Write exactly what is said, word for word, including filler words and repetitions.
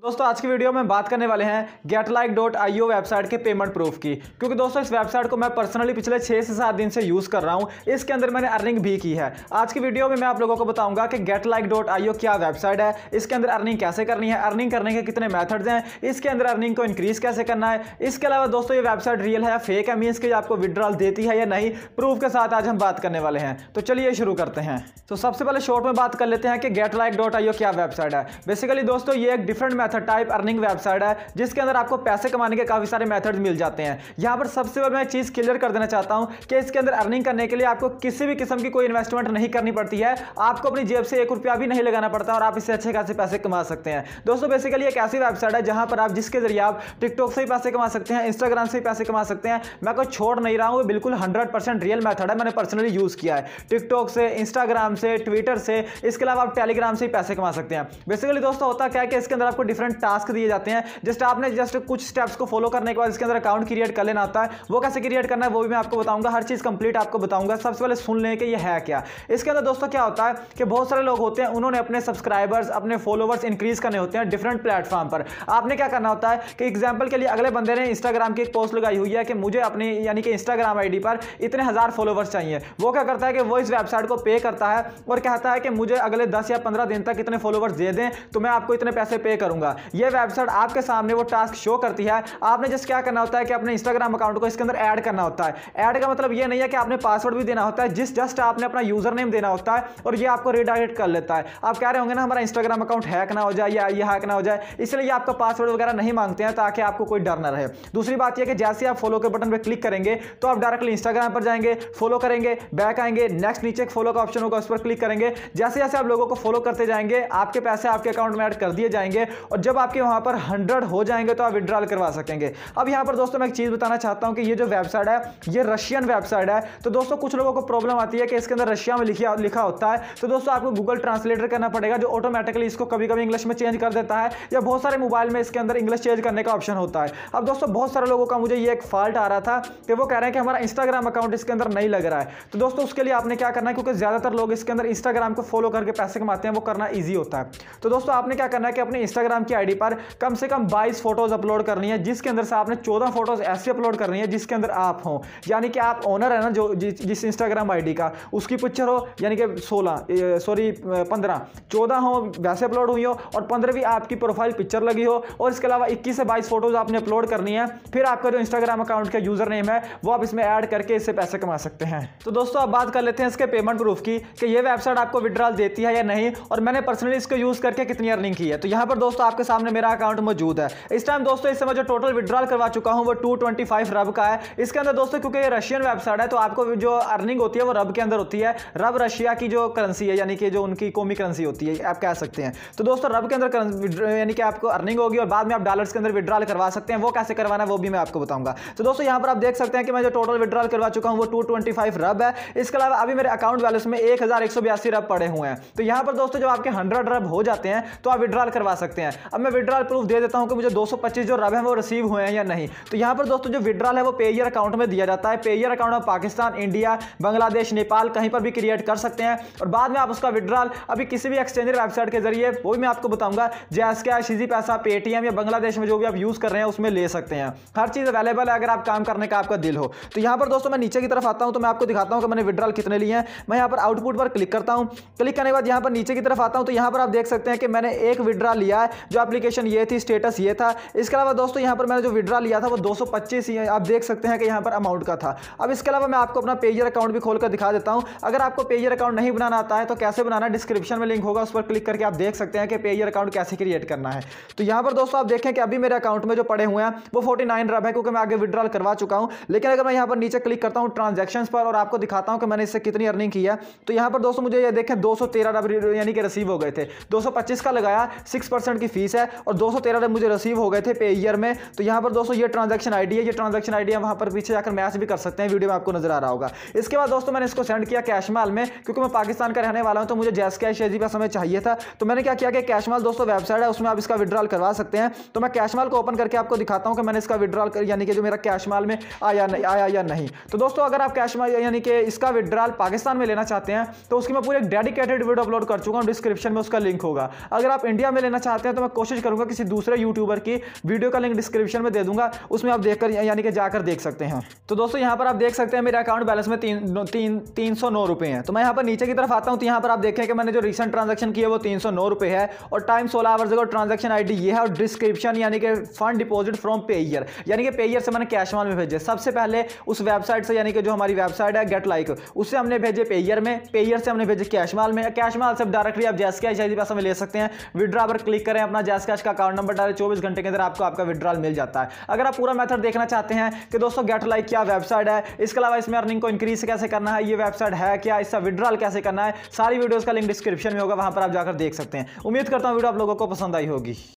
दोस्तों आज की वीडियो में बात करने वाले हैं get like dot I O website के पेमेंट प्रूफ की, क्योंकि दोस्तों इस वेबसाइट को मैं पर्सनली पिछले छः से सात दिन से यूज़ कर रहा हूं। इसके अंदर मैंने अर्निंग भी की है। आज की वीडियो में मैं आप लोगों को बताऊंगा कि get like dot I O क्या वेबसाइट है, इसके अंदर अर्निंग कैसे करनी है, अर्निंग करने के कितने मेथड्स हैं, इसके अंदर अर्निंग को इंक्रीज कैसे करना है। इसके अलावा दोस्तों ये वेबसाइट रियल है या फेक है, मीन्स कि आपको विड्रॉल देती है या नहीं, प्रूफ के साथ आज हम बात करने वाले हैं। तो चलिए शुरू करते हैं। तो सबसे पहले शॉर्ट में बात कर लेते हैं कि get like dot I O क्या वेबसाइट है। बेसिकली दोस्तों ये एक different method type earning website है जिसके अंदर आपको पैसे कमाने के काफी सारे मेथड्स मिल जाते हैं। यहां पर सबसे पहले मैं चीज क्लियर कर देना चाहता हूं कि इसके अंदर अर्निंग करने के लिए आपको किसी भी किस्म की कोई इन्वेस्टमेंट नहीं करनी पड़ती है। आपको अपनी जेब से एक रुपया भी नहीं लगाना पड़ता और आप इससे अच्छे खासे पैसे कमा सकते हैं। दोस्तों बेसिकली एक ऐसी वेबसाइट है जहां पर आप जिसके जरिए आप टिकटॉक से ही पैसे कमा सकते हैं, इंस्टाग्राम से ही पैसे कमा सकते हैं। मैं कोई छोड़ नहीं रहा हूं, बिल्कुल हंड्रेड परसेंट रियल मेथड है, मैंने पर्सनली यूज किया है। टिकटॉक से, इंस्टाग्राम से, ट्विटर से, इसके अलावा आप टेलीग्राम से ही पैसे कमा सकते हैं। बेसिकली दोस्तों होता क्या है कि इसके अंदर आपको डिफरेंट टास्क दिए जाते हैं। जस्ट आपने जस्ट कुछ स्टेप्स को फॉलो करने के बाद इसके अंदर अकाउंट क्रिएट कर लेना होता है। वो कैसे क्रिएट करना है वो भी मैं आपको बताऊंगा, हर चीज कंप्लीट आपको बताऊंगा। सबसे पहले सुन लें कि ये है क्या। इसके अंदर दोस्तों क्या होता है कि बहुत सारे लोग होते हैं, उन्होंने अपने सब्सक्राइबर्स, अपने फॉलोवर्स इंक्रीज करने होते हैं डिफरेंट प्लेटफॉर्म पर। आपने क्या करना होता है कि एग्जांपल के लिए अगले बंदे ने इंस्टाग्राम की एक पोस्ट लगाई हुई है कि मुझे अपनी यानी कि इंस्टाग्राम आईडी पर इतने हजार फॉलोवर्स चाहिए। वो क्या करता है कि वो इस वेबसाइट को पे करता है और कहता है कि मुझे अगले दस या पंद्रह दिन तक इतने फॉलोवर्स दे दें तो मैं आपको इतने पैसे पे करूंगा। ये वेबसाइट आपके सामने वो टास्क शो करती है। आपने जस्ट क्या करना होता है कि अपने इंस्टाग्राम अकाउंट को इसके अंदर ऐड करना होता है। ऐड का मतलब ये नहीं है कि आपने पासवर्ड भी देना होता है, जिस जस्ट आपने अपना यूजर नेम देना होता है और ये आपको रिडायरेक्ट कर लेता है। आप कह रहे होंगे ना हमारा इंस्टाग्राम अकाउंट हैक ना हो जाए या ये हैक ना हो जाए, इसलिए ये आपका पासवर्ड वगैरह नहीं मांगते हैं ताकि आपको कोई डर ना रहे। दूसरी बात यह कि जैसे आप फॉलो के बटन पर क्लिक करेंगे तो आप डायरेक्टली इंस्टाग्राम पर जाएंगे, फॉलो करेंगे, बैक आएंगे, नेक्स्ट नीचे एक फॉलो का ऑप्शन होगा उस पर क्लिक करेंगे। जैसे जैसे आप लोगों को फॉलो करते जाएंगे आपके पैसे आपके अकाउंट में ऐड कर दिए जाएंगे और जब आपके वहां पर हंड्रेड हो जाएंगे तो आप विड्रॉल करवा सकेंगे। अब यहां पर दोस्तों मैं एक चीज बताना चाहता हूं कि ये जो वेबसाइट है ये रशियन वेबसाइट है। तो दोस्तों कुछ लोगों को प्रॉब्लम आती है कि इसके अंदर रशिया में लिखा लिखा होता है, तो दोस्तों आपको गूगल ट्रांसलेटर करना पड़ेगा जो ऑटोमेटिकली इसको कभी कभी इंग्लिश में चेंज कर देता है, या बहुत सारे मोबाइल में इसके अंदर इंग्लिश चेंज करने का ऑप्शन होता है। अब दोस्तों बहुत सारे लोगों का मुझे ये एक फॉल्ट आ रहा था कि वो कह रहे हैं कि हमारा इंस्टाग्राम अकाउंट इसके अंदर नहीं लग रहा है। तो दोस्तों उसके लिए आपने क्या करना है, क्योंकि ज्यादातर लोग इसके अंदर इंस्टाग्राम को फॉलो करके पैसे कमाते हैं, वो करना ईजी होता है। तो दोस्तों आपने क्या करना है कि अपने इंस्टाग्राम की आईडी पर कम से कम बाईस फोटोज अपलोड करनी है, जिसके अंदर से आपने चौदह फोटोज ऐसे अपलोड करनी है जिसके अंदर आप हो, यानी कि आप ओनर है ना जो जिस इंस्टाग्राम आईडी का, उसकी पिक्चर हो, यानी कि सोलह सॉरी पंद्रह चौदह हो वैसे अपलोड हुई हो और पंद्रहवीं आपकी प्रोफाइल पिक्चर लगी हो, और इसके अलावा इक्कीस से बाईस फोटोज आपने अपलोड करनी है। फिर आपका जो इंस्टाग्राम अकाउंट का यूजर नेम है वो आप इसमें ऐड करके इससे पैसे कमा सकते हैं। तो दोस्तों अब बात कर लेते हैं इसके पेमेंट प्रूफ की कि ये वेबसाइट आपको विड्रॉल देती है या नहीं, और मैंने पर्सनली इसको यूज करके कितनी अर्निंग की है। तो यहाँ पर दोस्तों आपके सामने मेरा अकाउंट मौजूद है। इस टाइम दोस्तों इस समय जो टोटल विड्रॉल करवा चुका हूं वो टू ट्वेंटी फाइव रब का है। इसके अंदर दोस्तों क्योंकि ये रशियन वेबसाइट है तो आपको जो अर्निंग होती है वो रब के अंदर होती है। रब रशिया की जो करेंसी है, यानी कि जो उनकी कौमी करेंसी होती है आप कह सकते हैं। तो दोस्तों रब के अंदर यानी कि आपको अर्निंग होगी और बाद में आप डॉलर्स के अंदर विड्रॉल करवा सकते हैं। वो कैसे करवाना है वो भी मैं आपको बताऊंगा। तो दोस्तों यहाँ पर आप देख सकते हैं कि मैं जो टोटल विड्रॉल करवा चुका हूँ वो टू ट्वेंटी फाइव रब है। इसके अलावा अभी मेरे अकाउंट बैलेंस में एक हजार एक सौ बयासी रब पड़े हुए हैं। तो यहाँ पर दोस्तों जब आपके हंड्रेड रब हो जाते हैं तो आप विड्रॉल करवा सकते हैं। अब मैं विड्रॉल प्रूफ दे देता हूँ कि मुझे दो सौ पच्चीस जो रब है वो रिसीव हुए हैं या नहीं। तो यहाँ पर दोस्तों जो विड्रॉल है वो पेयर अकाउंट में दिया जाता है। पेयर अकाउंट में पाकिस्तान, इंडिया, बांग्लादेश, नेपाल कहीं पर भी क्रिएट कर सकते हैं और बाद में आप उसका विड्रॉल अभी किसी भी एक्सचेंजर वेबसाइट के जरिए, वो भी मैं आपको बताऊंगा, जैस कैश, इजी पैसा, पेटीएम या बांग्लादेश में जो भी आप यूज कर रहे हैं उसमें ले सकते हैं। हर चीज अवेलेबल है अगर आप काम करने का आपका दिल हो। तो यहाँ पर दोस्तों मैं नीचे की तरफ आता हूँ तो मैं आपको दिखाता हूँ कि मैंने विड्रॉल कितने लिए हैं। मैं यहाँ पर आउटपुट पर क्लिक करता हूँ। क्लिक करने के बाद यहाँ पर नीचे की तरफ आता हूँ तो यहाँ पर आप देख सकते हैं कि मैंने एक विड्रॉल लिया है, जो एप्लीकेशन ये थी, स्टेटस ये था। इसके अलावा दोस्तों यहाँ पर मैंने जो विड्रॉल लिया था वो दो सौ पच्चीस आप देख सकते हैं कि यहाँ पर अमाउंट का था। अब इसके अलावा मैं आपको अपना पेयर अकाउंट भी खोलकर दिखा देता हूँ। अगर आपको पेयर अकाउंट नहीं बनाना आता है तो कैसे बनाना, डिस्क्रिप्शन में लिंक होगा, उस पर क्लिक करके आप देख सकते हैं कि पेयर अकाउंट कैसे क्रिएट करना है। तो यहाँ पर दोस्तों आप देखें कि अभी मेरे अकाउंट में जो पड़े हुए हैं वो फोर्टी नाइन रब है, क्योंकि मैं आगे विड्रॉल करवा चुका हूँ। लेकिन अगर मैं यहाँ पर नीचे क्लिक करता हूँ ट्रांजैक्शंस पर और आपको दिखाता हूँ कि मैंने इससे कितनी अर्निंग की है, तो यहाँ पर दोस्तों मुझे ये देखें दो सौ तेरह रब यानी कि रिसीव हो गए थे। दो सौ पच्चीस का लगाया, सिक्स परसेंट की फीस है और दो सौ तेरह रब मुझे रिसीव हो गए थे पेयर में। तो यहाँ पर दोस्तों ये ट्रांजैक्शन आईडी है, ये ट्रांजैक्शन आईडी है, वहां पर पीछे जाकर मैच भी कर सकते हैं, वीडियो में आपको नजर आ रहा होगा। इसके बाद दोस्तों मैंने इसको सेंड किया कैशमाल में, क्योंकि मैं पाकिस्तान का रहने वाला हूं तो मुझे जैस कैश इजी पैसा में चाहिए था। तो मैंने क्या किया कि कैशमाल दोस्तों वेबसाइट है, उसमें आप इसका विड्रॉल करवा सकते हैं। तो मैं कैशमाल को ओपन करके आपको दिखाता हूं कि मैंने इसका विड्रॉल यानी कि जो मेरा कैशमाल में आया नहीं आया या नहीं। तो दोस्तों अगर आप कैशमाल यानी कि इसका विड्रॉल पाकिस्तान में लेना चाहते हैं तो उसकी मैं पूरी एक डेडिकेटेड वीडियो अपलोड कर चुका हूं, डिस्क्रिप्शन में उसका लिंक होगा। अगर आप इंडिया में लेना चाहते हैं तो मैं कोशिश करूंगा किसी दूसरे यूट्यूबर की वीडियो का लिंक डिस्क्रिप्शन में दे दूंगा, उसमें आप देखकर यानी कि जाकर देख सकते हैं। तो दोस्तों यहाँ पर आप देख सकते हैं मेरे अकाउंट बैलेंस में तीन तीन तीन सौ नौ रुपए हैं। तो मैं यहाँ पर नीचे की तरफ आता हूँ तो यहाँ पर आप देखें कि मैंने जो रिसेंट ट्रांजैक्शन की है वो तीन सौ नौ रुपए है और टाइम सोलह आवर्स अगो ट्रांजैक्शन आईडी ये है और डिस्क्रिप्शन यानी कि फंड डिपॉजिट फ्रॉम पेयर, यानी कि पेयर से मैंने कैश माल में भेजे। सबसे पहले उस वेबसाइट से यानी कि जो हमारी वेबसाइट है गेट लाइक, उससे हमने भेजे पेयर में, पेयर से हमने भेजे कैश माल में, कैश माल से डायरेक्टली आप जैस कैश आईडी पैसा में ले सकते हैं। विड्रॉ पर क्लिक करें, अपना जैस कैश का अकाउंट नंबर डालें, चौबीस घंटे के अंदर आपको आपका विड्रॉल मिल जाता है। अगर आप पूरा मेथड देखना चाहते हैं कि दोस्तों गेट लाइक क्या वेबसाइट है, इसके अलावा इसमें अर्निंग को इंक्रीज कैसे करना है, ये वेबसाइट है क्या, इसका विड्रॉल कैसे करना है, सारी वीडियोस का लिंक डिस्क्रिप्शन में होगा, वहां पर आप जाकर देख सकते हैं। उम्मीद करता हूं वीडियो आप लोगों को पसंद आई होगी।